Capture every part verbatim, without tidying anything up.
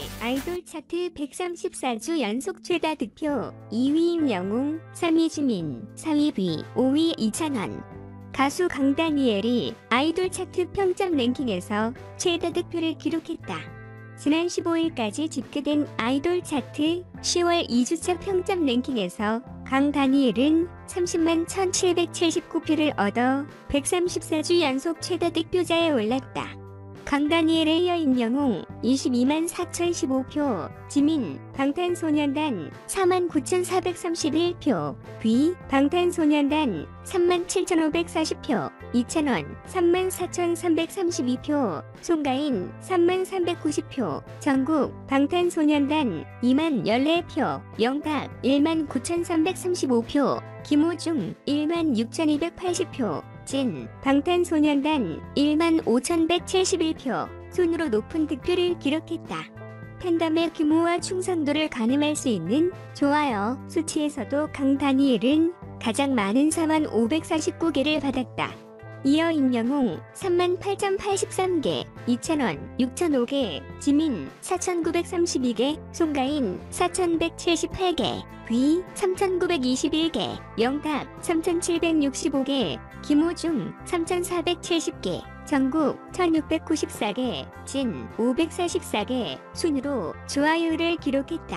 아이돌 차트 백삼십사 주 연속 최다 득표 이 위 임영웅, 삼 위 지민, 사 위 비, 오 위 이찬원. 가수 강다니엘이 아이돌 차트 평점 랭킹에서 최다 득표를 기록했다. 지난 십오 일까지 집계된 아이돌 차트 시월 이 주차 평점 랭킹에서 강다니엘은 삼십만 천칠백칠십구 표를 얻어 백삼십사 주 연속 최다 득표자에 올랐다. 강다니엘에 이어 임영웅 이십이만 사천십오 표, 지민, 방탄소년단 사만 구천사백삼십일 표, 비, 방탄소년단 삼만 칠천오백사십 표, 이찬원 삼만 사천삼백삼십이 표, 송가인 삼만 삼백구십 표, 정국, 방탄소년단 이만 십사 표, 영탁 일만 구천삼백삼십오 표, 김호중 일만 육천이백팔십 표, 진, 방탄소년단 일만 오천백칠십일 표, 순으로 높은 득표를 기록했다. 팬덤의 규모와 충성도를 가늠할 수 있는 좋아요 수치에서도 강다니엘은 가장 많은 사만 오백사십구 개를 받았다. 이어 임영웅 삼만 팔천팔십삼 개, 이찬원 육천오 개, 지민 사천구백삼십이 개, 송가인 사천백칠십팔 개, 비 삼천구백이십일 개, 영탁 삼천칠백육십오 개, 김호중 삼천사백칠십 개, 정국 천육백구십사 개, 진 오백사십사 개, 순으로 좋아요를 기록했다.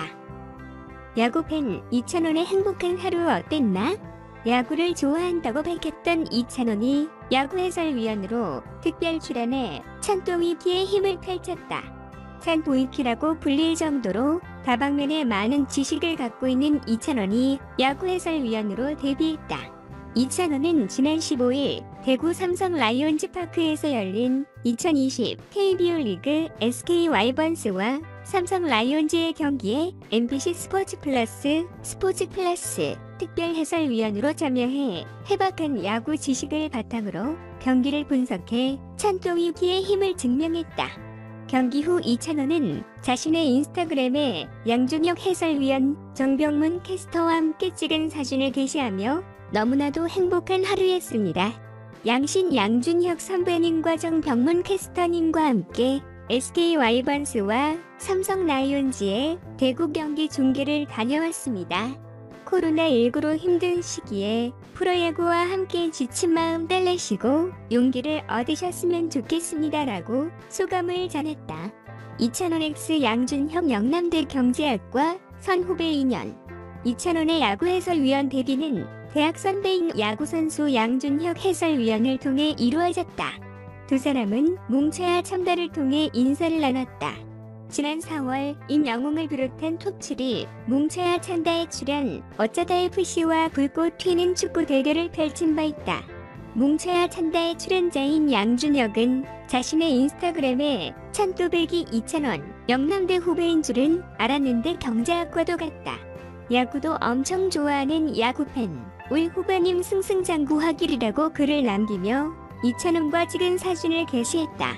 야구팬 이찬원의 행복한 하루 어땠나? 야구를 좋아한다고 밝혔던 이찬원이 야구 해설위원으로 특별 출연해 찬또위키의 힘을 펼쳤다. 찬또위키라고 불릴 정도로 다방면에 많은 지식을 갖고 있는 이찬원이 야구 해설위원으로 데뷔했다. 이찬원은 지난 십오 일 대구 삼성 라이온즈 파크에서 열린 이천이십 케이비오 리그 에스케이 와이번스와 삼성 라이온즈의 경기에 엠비씨 스포츠 플러스, 스포츠 플러스 특별 해설위원으로 참여해 해박한 야구 지식을 바탕으로 경기를 분석해 찬또위키의 힘을 증명했다. 경기 후 이찬원은 자신의 인스타그램에 양준혁 해설위원, 정병문 캐스터와 함께 찍은 사진을 게시하며 너무나도 행복한 하루였습니다. 양신 양준혁 선배님과 정병문 캐스터님과 함께 에스케이 와이번스와 삼성 라이온즈의 대구 경기 중계를 다녀왔습니다. 코로나 십구로 힘든 시기에 프로야구와 함께 지친 마음 달래시고 용기를 얻으셨으면 좋겠습니다라고 소감을 전했다. 이찬원 x 양준혁 영남대 경제학과 선후배 인연. 이찬원의 야구 해설위원 데뷔는 대학 선배인 야구선수 양준혁 해설위원을 통해 이루어졌다. 두 사람은 뭉쳐야 첨다를 통해 인사를 나눴다. 지난 사월 임영웅을 비롯한 톱칠이 뭉쳐야 찬다에 출연 어쩌다 에프씨와 불꽃 튀는 축구 대결을 펼친 바 있다. 뭉쳐야 찬다의 출연자인 양준혁은 자신의 인스타그램에 찬또배기 이찬원 영남대 후배인 줄은 알았는데 경제학과도 갔다. 야구도 엄청 좋아하는 야구팬 울 후배님 승승장구하기리라고 글을 남기며 이찬원과 찍은 사진을 게시했다.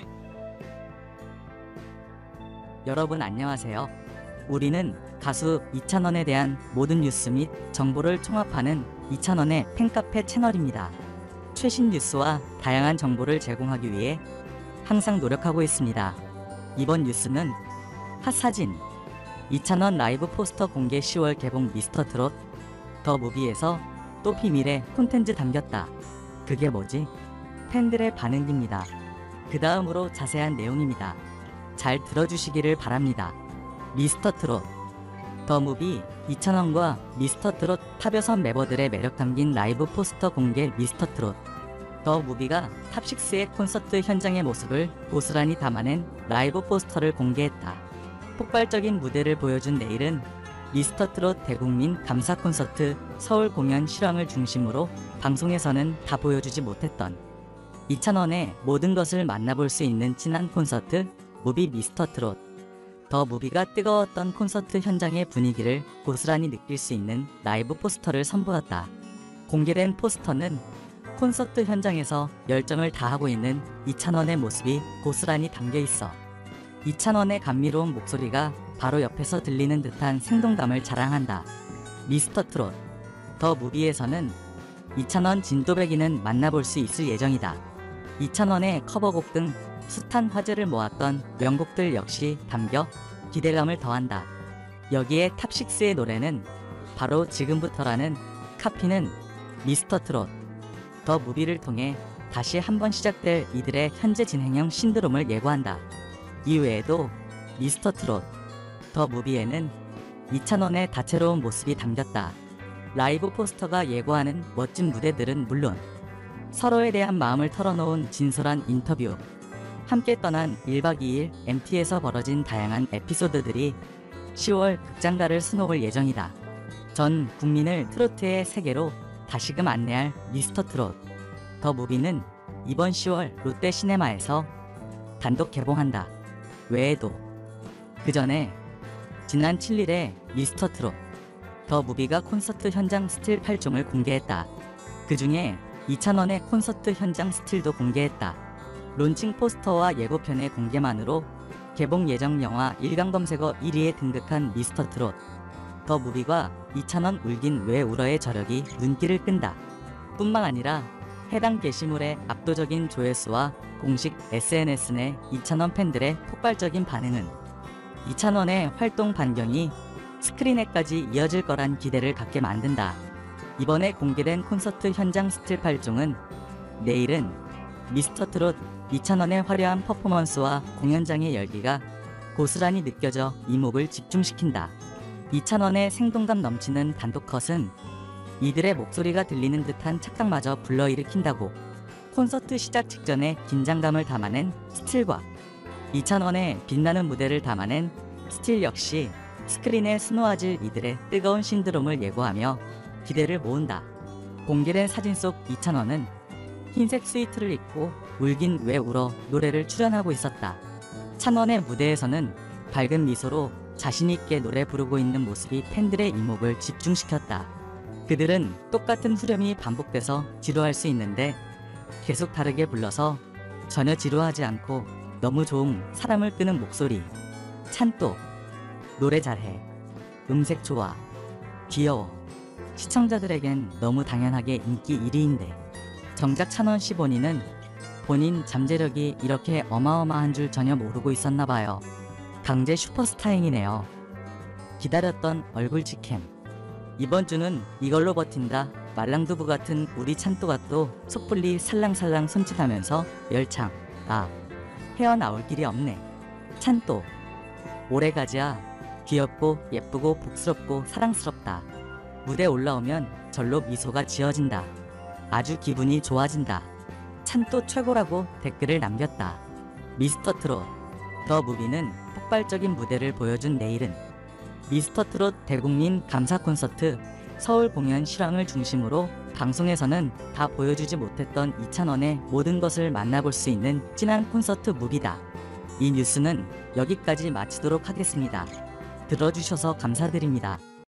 여러분 안녕하세요. 우리는 가수 이찬원에 대한 모든 뉴스 및 정보를 총합하는 이찬원의 팬카페 채널입니다. 최신 뉴스와 다양한 정보를 제공하기 위해 항상 노력하고 있습니다. 이번 뉴스는 핫사진 이찬원 라이브 포스터 공개 시월 개봉 미스터트롯 더 무비에서 또 비밀의 콘텐츠 담겼다. 그게 뭐지? 팬들의 반응입니다. 그 다음으로 자세한 내용입니다. 잘 들어주시기를 바랍니다. 미스터트롯 더 무비 이찬원과 미스터트롯 탑여섯 멤버들의 매력 담긴 라이브 포스터 공개 미스터트롯 더 무비가 탑식스의 콘서트 현장의 모습을 고스란히 담아낸 라이브 포스터를 공개했다. 폭발적인 무대를 보여준 내일은 미스터트롯 대국민 감사 콘서트 서울 공연 실황을 중심으로 방송에서는 다 보여주지 못했던 이찬원의 모든 것을 만나볼 수 있는 진한 콘서트 무비 미스터트롯 더 무비가 뜨거웠던 콘서트 현장의 분위기를 고스란히 느낄 수 있는 라이브 포스터를 선보였다. 공개된 포스터는 콘서트 현장에서 열정을 다하고 있는 이찬원의 모습이 고스란히 담겨 있어 이찬원의 감미로운 목소리가 바로 옆에서 들리는 듯한 생동감을 자랑한다. 미스터트롯 더 무비에서는 이찬원 진또배기는 만나볼 수 있을 예정이다. 이찬원의 커버곡 등 숱한 화제를 모았던 명곡들 역시 담겨 기대감을 더한다. 여기에 탑식스의 노래는 바로 지금부터라는 카피는 미스터 트롯 더 무비를 통해 다시 한번 시작될 이들의 현재 진행형 신드롬을 예고한다. 이외에도 미스터 트롯 더 무비에는 이찬원의 다채로운 모습이 담겼다. 라이브 포스터가 예고하는 멋진 무대들은 물론 서로에 대한 마음을 털어놓은 진솔한 인터뷰, 함께 떠난 일박 이일 엠티에서 벌어진 다양한 에피소드들이 시월 극장가를 수놓을 예정이다. 전 국민을 트로트의 세계로 다시금 안내할 미스터 트롯 더 무비는 이번 시월 롯데 시네마에서 단독 개봉한다. 외에도 그 전에 지난 칠일에 미스터 트롯 더 무비가 콘서트 현장 스틸 팔 종을 공개했다. 그 중에 이찬원의 콘서트 현장 스틸도 공개했다. 론칭 포스터와 예고편의 공개만으로 개봉 예정 영화 일간 검색어 일 위에 등극한 미스터 트롯 더 무비가 이찬원 울긴 왜 울어의 저력이 눈길을 끈다. 뿐만 아니라 해당 게시물의 압도적인 조회수와 공식 에스엔에스 내 이찬원 팬들의 폭발적인 반응은 이찬원의 활동 반경이 스크린에까지 이어질 거란 기대를 갖게 만든다. 이번에 공개된 콘서트 현장 스틸 팔 종은 내일은 미스터 트롯 이찬원의 화려한 퍼포먼스와 공연장의 열기가 고스란히 느껴져 이목을 집중시킨다. 이찬원의 생동감 넘치는 단독컷은 이들의 목소리가 들리는 듯한 착각마저 불러일으킨다고. 콘서트 시작 직전에 긴장감을 담아낸 스틸과 이찬원의 빛나는 무대를 담아낸 스틸 역시 스크린에 스노아질 이들의 뜨거운 신드롬을 예고하며 기대를 모은다. 공개된 사진 속 이찬원은 흰색 스위트를 입고 울긴 왜 울어 노래를 출연하고 있었다. 찬원의 무대에서는 밝은 미소로 자신있게 노래 부르고 있는 모습이 팬들의 이목을 집중시켰다. 그들은 똑같은 후렴이 반복돼서 지루할 수 있는데 계속 다르게 불러서 전혀 지루하지 않고 너무 좋은 사람을 끄는 목소리, 찬또, 노래 잘해, 음색 좋아, 귀여워. 시청자들에겐 너무 당연하게 인기 일 위인데 정작 찬원 씨 본인은 본인 잠재력이 이렇게 어마어마한 줄 전혀 모르고 있었나봐요. 강제 슈퍼스타행이네요. 기다렸던 얼굴 직캠. 이번 주는 이걸로 버틴다. 말랑두부 같은 우리 찬또가 또 속불리 살랑살랑 손짓하면서 열창. 아, 헤어나올 길이 없네. 찬또. 오래가지야. 귀엽고 예쁘고 복스럽고 사랑스럽다. 무대 올라오면 절로 미소가 지어진다. 아주 기분이 좋아진다. 찬또 최고라고 댓글을 남겼다. 미스터 트롯 더 무비는 폭발적인 무대를 보여준 내일은 미스터 트롯 대국민 감사 콘서트 서울 공연 실황을 중심으로 방송에서는 다 보여주지 못했던 이찬원의 모든 것을 만나볼 수 있는 찐한 콘서트 무비다. 이 뉴스는 여기까지 마치도록 하겠습니다. 들어주셔서 감사드립니다.